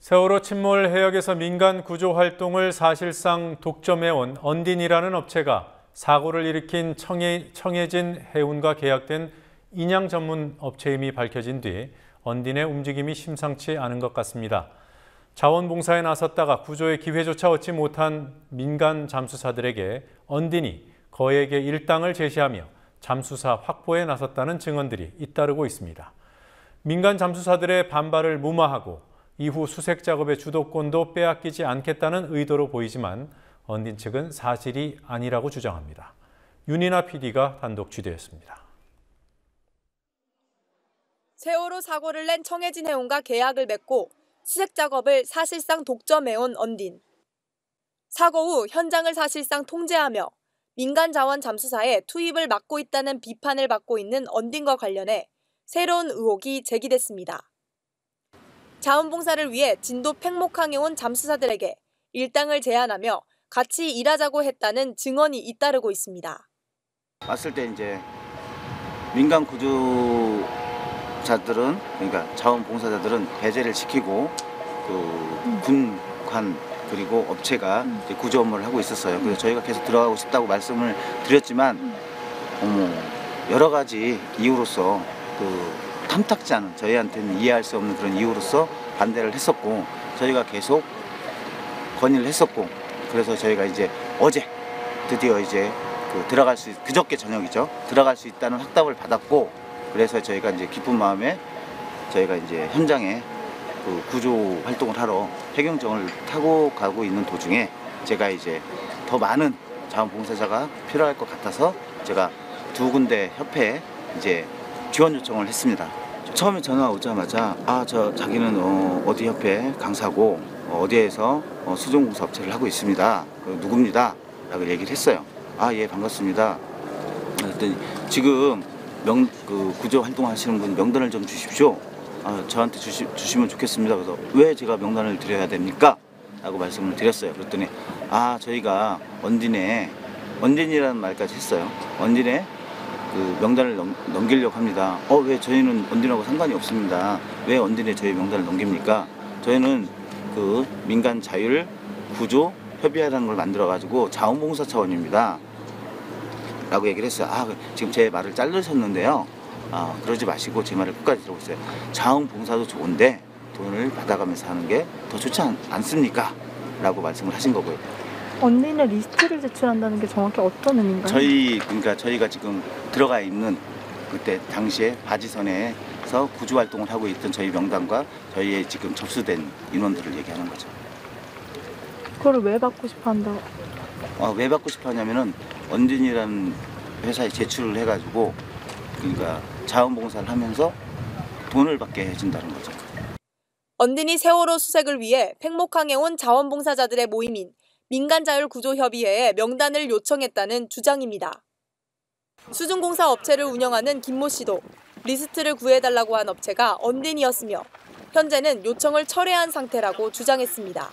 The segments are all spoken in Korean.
세월호 침몰 해역에서 민간 구조 활동을 사실상 독점해온 언딘이라는 업체가 사고를 일으킨 청해진 해운과 계약된 인양 전문 업체임이 밝혀진 뒤 언딘의 움직임이 심상치 않은 것 같습니다. 자원봉사에 나섰다가 구조의 기회조차 얻지 못한 민간 잠수사들에게 언딘이 거액의 일당을 제시하며 잠수사 확보에 나섰다는 증언들이 잇따르고 있습니다. 민간 잠수사들의 반발을 무마하고 이후 수색 작업의 주도권도 빼앗기지 않겠다는 의도로 보이지만 언딘 측은 사실이 아니라고 주장합니다. 윤이나 PD가 단독 취재했습니다. 세월호 사고를 낸 청해진 해운과 계약을 맺고 수색 작업을 사실상 독점해온 언딘. 사고 후 현장을 사실상 통제하며 민간 자원 잠수사에 투입을 막고 있다는 비판을 받고 있는 언딘과 관련해 새로운 의혹이 제기됐습니다. 자원봉사를 위해 진도 팽목항에 온 잠수사들에게 일당을 제안하며 같이 일하자고 했다는 증언이 잇따르고 있습니다. 왔을 때 이제 민간 구조자들은, 그러니까 자원봉사자들은 배제를 시키고 군관 그리고 업체가 구조 업무를 하고 있었어요. 그래서 저희가 계속 들어가고 싶다고 말씀을 드렸지만 여러 가지 이유로서 탐탁지 않은, 저희한테는 이해할 수 없는 그런 이유로서 반대를 했었고, 저희가 계속 건의를 했었고, 그래서 저희가 이제 어제 드디어 이제 그저께 저녁이죠. 들어갈 수 있다는 확답을 받았고, 그래서 저희가 이제 기쁜 마음에 저희가 이제 현장에 구조 활동을 하러 해경정을 타고 가고 있는 도중에 제가 이제 더 많은 자원봉사자가 필요할 것 같아서 제가 두 군데 협회에 이제 지원 요청을 했습니다. 처음에 전화 오자마자 자기는 어디 협회 강사고 어디에서 수중공사 업체를 하고 있습니다. 누굽니다 라고 얘기를 했어요. 예, 반갑습니다. 그랬더니 지금 구조 활동하시는 분 명단을 좀 주십시오. 저한테 주시면 좋겠습니다. 그래서 왜 제가 명단을 드려야 됩니까? 라고 말씀을 드렸어요. 그랬더니 저희가 언딘이라는 말까지 했어요. 언딘에 명단을 넘기려고 합니다. 왜 저희는 언딘하고 상관이 없습니다. 왜 언딘에 저희 명단을 넘깁니까? 저희는 민간 자율 구조 협의회라는 걸 만들어 가지고 자원봉사 차원입니다. 라고 얘기를 했어요. 지금 제 말을 자르셨는데요. 그러지 마시고 제 말을 끝까지 들어보세요. 자원봉사도 좋은데 돈을 받아가면서 하는 게 더 좋지 않습니까? 라고 말씀을 하신 거고요. 언니는 리스트를 제출한다는 게 정확히 어떤 의미인가요? 저희가 지금 들어가 있는 그때 당시에 바지선에서 구조 활동을 하고 있던 저희 명단과 저희의 지금 접수된 인원들을 얘기하는 거죠. 그걸 왜 받고 싶어 한다고? 왜 받고 싶어 하냐면은 언딘이라는 회사에 제출을 해가지고 그러니까 자원봉사를 하면서 돈을 받게 해준다는 거죠. 언딘이 세월호 수색을 위해 팽목항에 온 자원봉사자들의 모임인 민간자율구조협의회에 명단을 요청했다는 주장입니다. 수중공사 업체를 운영하는 김모 씨도 리스트를 구해달라고 한 업체가 언딘이었으며 현재는 요청을 철회한 상태라고 주장했습니다.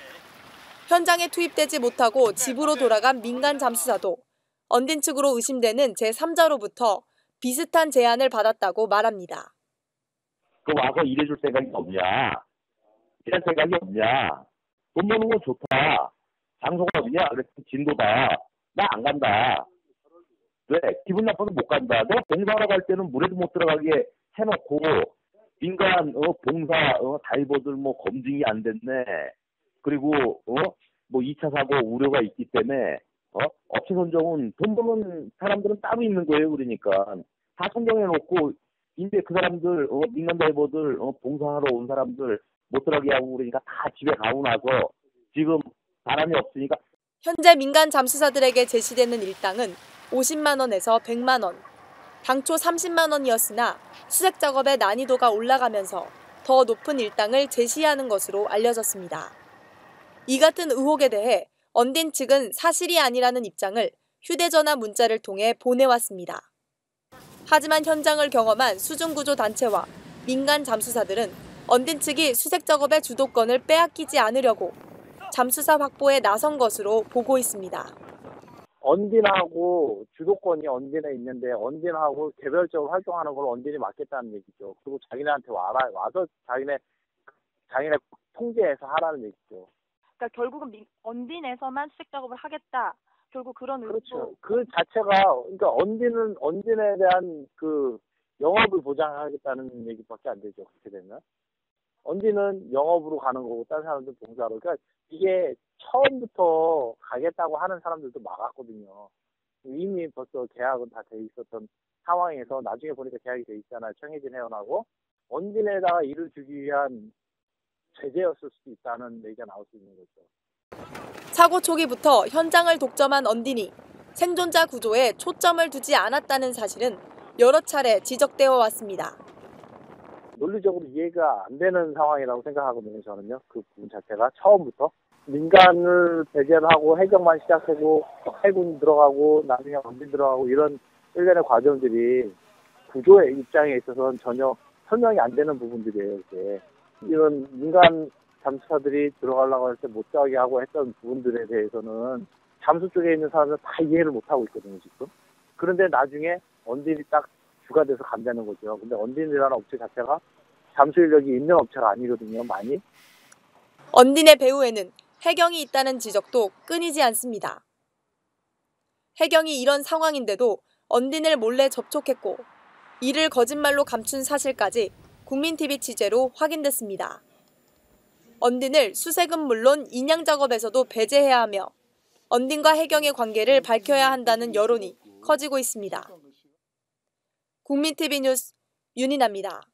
현장에 투입되지 못하고 집으로 돌아간 민간 잠수사도 언딘 측으로 의심되는 제3자로부터 비슷한 제안을 받았다고 말합니다. 와서 일해줄 생각이 없냐? 일할 생각이 없냐? 돈 버는 건 좋다. 장소가 어디냐? 그랬더니 진도다. 나 안 간다. 왜? 기분 나빠서 못 간다. 내가 봉사하러 갈 때는 물에도 못 들어가게 해놓고 민간 봉사 다이버들 검증이 안 됐네. 그리고 2차 사고 우려가 있기 때문에 업체 선정은 돈 버는 사람들은 따로 있는 거예요. 그러니까 다 선정해놓고 이제 그 사람들 민간 다이버들 봉사하러 온 사람들 못 들어가게 하고 그러니까 다 집에 가고 나서 지금 바람이 없으니까. 현재 민간 잠수사들에게 제시되는 일당은 50만 원에서 100만 원. 당초 30만 원이었으나 수색 작업의 난이도가 올라가면서 더 높은 일당을 제시하는 것으로 알려졌습니다. 이 같은 의혹에 대해 언딘 측은 사실이 아니라는 입장을 휴대전화 문자를 통해 보내왔습니다. 하지만 현장을 경험한 수중구조 단체와 민간 잠수사들은 언딘 측이 수색 작업의 주도권을 빼앗기지 않으려고 잠수사 확보에 나선 것으로 보고 있습니다. 언딘하고 주도권이 언딘에 있는데 언딘하고 개별적으로 활동하는 걸 언딘이 맡겠다는 얘기죠. 그리고 자기네한테 와서 자기네 통제해서 하라는 얘기죠. 그러니까 결국은 언딘에서만 수색 작업을 하겠다. 결국 그런 그렇죠. 그 자체가 그러니까 언딘에 대한 그 영업을 보장하겠다는 얘기밖에 안 되죠. 그렇게 되면 언딘은 영업으로 가는 거고 다른 사람들은 봉사로. 그러니까 이게 처음부터 가겠다고 하는 사람들도 막았거든요. 이미 벌써 계약은 다 돼 있었던 상황에서 나중에 보니까 계약이 돼 있잖아요. 청해진 해운하고 언딘에다가 일을 주기 위한 제재였을 수도 있다는 얘기가 나올 수 있는 거죠. 사고 초기부터 현장을 독점한 언딘이 생존자 구조에 초점을 두지 않았다는 사실은 여러 차례 지적되어 왔습니다. 논리적으로 이해가 안 되는 상황이라고 생각하거든요. 저는요. 그 부분 자체가 처음부터 민간을 배제하고 해경만 시작하고 해군 들어가고 나중에 언딘 들어가고 이런 일련의 과정들이 구조의 입장에 있어서는 전혀 설명이 안 되는 부분들이에요. 이게. 이런 민간 잠수사들이 들어가려고 할 때 못 들어가게 하고 했던 부분들에 대해서는 잠수 쪽에 있는 사람들은 다 이해를 못하고 있거든요, 지금. 그런데 나중에 언딘이 딱 주가 돼서 간다는 거죠. 근데 언딘이라는 업체 자체가 잠수 인력이 있는 업체가 아니거든요, 많이. 언딘의 배후에는 해경이 있다는 지적도 끊이지 않습니다. 해경이 이런 상황인데도 언딘을 몰래 접촉했고 이를 거짓말로 감춘 사실까지 국민TV 취재로 확인됐습니다. 언딘을 수색은 물론 인양 작업에서도 배제해야 하며 언딘과 해경의 관계를 밝혀야 한다는 여론이 커지고 있습니다. 국민TV 뉴스 윤인아입니다.